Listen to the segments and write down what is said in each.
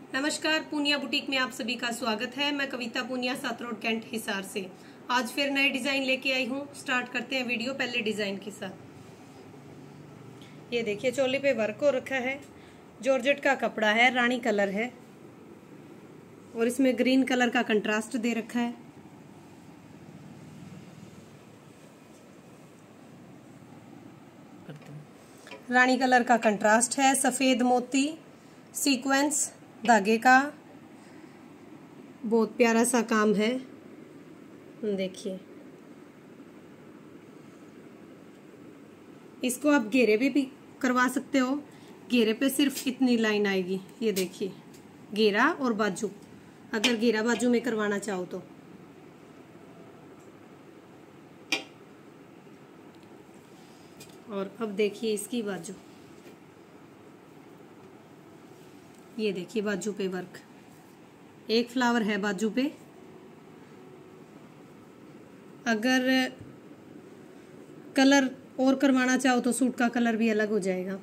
नमस्कार, पूनिया बुटीक में आप सभी का स्वागत है। मैं कविता पूनिया, सात रोड कैंट, हिसार से आज फिर नए डिजाइन लेके आई हूँ। स्टार्ट करते हैं वीडियो पहले डिजाइन के साथ। ये देखिए, चोली पे वर्क हो रखा है, जॉर्जेट का कपड़ा है, रानी कलर है और इसमें ग्रीन कलर का कंट्रास्ट दे रखा है। रानी कलर का कंट्रास्ट है, सफेद मोती सीक्वेंस धागे का, बहुत प्यारा सा काम है। देखिए, इसको आप घेरे भी करवा सकते हो। घेरे पे सिर्फ इतनी लाइन आएगी। ये देखिए, घेरा और बाजू, अगर घेरा बाजू में करवाना चाहो तो। और अब देखिए इसकी बाजू, ये देखिए बाजू पे वर्क, एक फ्लावर है बाजू पे। अगर कलर और करवाना चाहो तो सूट का कलर भी अलग हो जाएगा।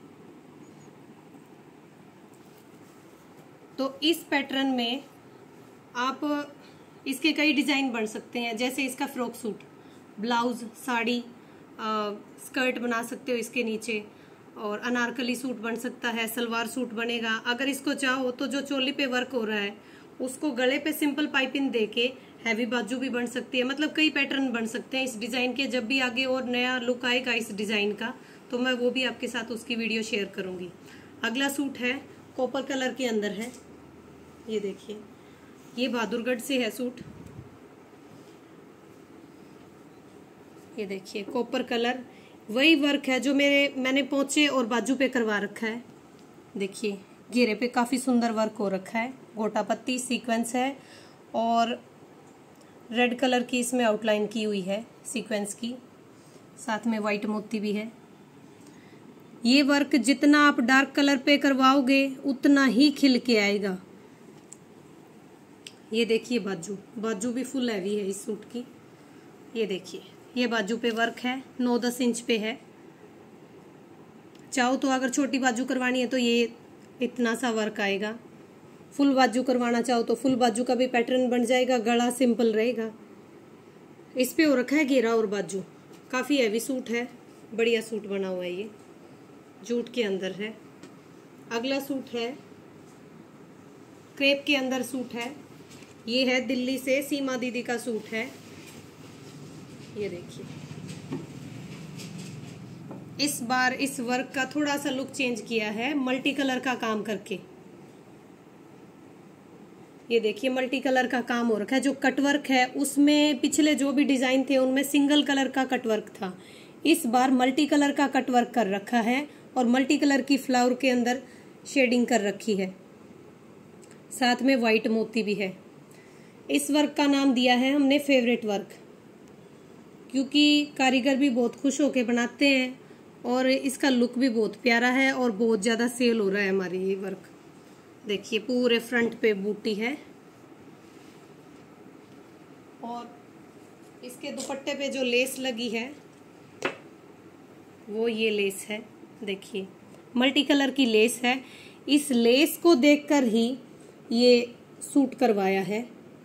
तो इस पैटर्न में आप इसके कई डिजाइन बन सकते हैं। जैसे इसका frock suit, blouse, sari, skirt बना सकते हो इसके नीचे, और अनारकली सूट बन सकता है, सलवार सूट बनेगा। अगर इसको चाहो तो जो चोली पे वर्क हो रहा है उसको गले पे सिंपल पाइपिंग देके हैवी बाजू भी बन सकती है। मतलब कई पैटर्न बन सकते हैं इस डिजाइन के। जब भी आगे और नया लुक आएगा इस डिजाइन का तो मैं वो भी आपके साथ उसकी वीडियो शेयर करूंगी। अगला सूट है, कॉपर कलर के अंदर है। ये देखिए, ये बहादुरगढ़ से है सूट। ये देखिए कॉपर कलर, वही वर्क है जो मैंने पोंचे और बाजू पे करवा रखा है। देखिए, घेरे पे काफी सुंदर वर्क हो रखा है, गोटा पत्ती सीक्वेंस है और रेड कलर की इसमें आउटलाइन की हुई है सीक्वेंस की, साथ में व्हाइट मोती भी है। ये वर्क जितना आप डार्क कलर पे करवाओगे उतना ही खिल के आएगा। ये देखिए बाजू भी फुल हैवी है इस सूट की। ये देखिए, ये बाजू पे वर्क है, 9-10 इंच पे है। चाहो तो अगर छोटी बाजू करवानी है तो ये इतना सा वर्क आएगा। फुल बाजू करवाना चाहो तो फुल बाजू का भी पैटर्न बन जाएगा, गला सिंपल रहेगा। इस पे हो रखा है घेरा और बाजू। काफी हैवी सूट है, बढ़िया सूट बना हुआ है। ये जूट के अंदर है। अगला सूट है, क्रेप के अंदर सूट है। ये है दिल्ली से, सीमा दीदी का सूट है। ये देखिए, इस बार इस वर्क का थोड़ा सा लुक चेंज किया है, मल्टी कलर का काम करके। ये देखिए, मल्टी कलर का काम हो रखा है। जो कटवर्क है उसमें पिछले जो भी डिजाइन थे उनमें सिंगल कलर का कटवर्क था। इस बार मल्टी कलर का कटवर्क कर रखा है और मल्टी कलर की फ्लावर के अंदर शेडिंग कर रखी है, साथ में व्हाइट मोती भी है। इस वर्क का नाम दिया है हमने फेवरेट वर्क, क्योंकि कारीगर भी बहुत खुश होके बनाते हैं और इसका लुक भी बहुत प्यारा है और बहुत ज्यादा सेल हो रहा है हमारी ये वर्क। देखिए, पूरे फ्रंट पे बूटी है और इसके दुपट्टे पे जो लेस लगी है वो ये लेस है। देखिए, मल्टी कलर की लेस है। इस लेस को देखकर ही ये सूट करवाया है।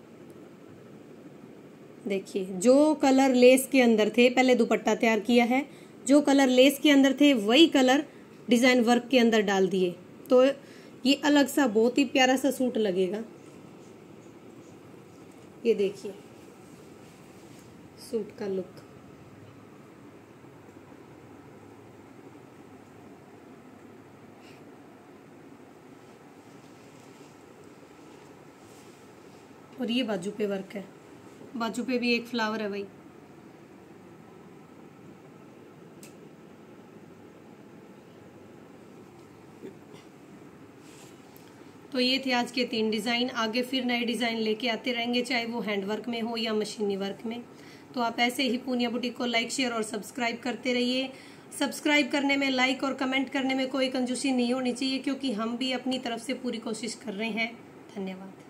देखिए, जो कलर लेस के अंदर थे, पहले दुपट्टा तैयार किया है, जो कलर लेस के अंदर थे वही कलर डिजाइन वर्क के अंदर डाल दिए, तो ये अलग सा बहुत ही प्यारा सा सूट लगेगा। ये देखिए सूट का लुक। और ये बाजू पे वर्क है, बाजू पे भी एक फ्लावर है भाई। तो ये थे आज के 3 डिजाइन। आगे फिर नए डिजाइन लेके आते रहेंगे, चाहे वो हैंडवर्क में हो या मशीनी वर्क में। तो आप ऐसे ही पूनिया बुटीक को लाइक, शेयर और सब्सक्राइब करते रहिए। सब्सक्राइब करने में, लाइक और कमेंट करने में कोई कंजूसी नहीं होनी चाहिए, क्योंकि हम भी अपनी तरफ से पूरी कोशिश कर रहे हैं। धन्यवाद।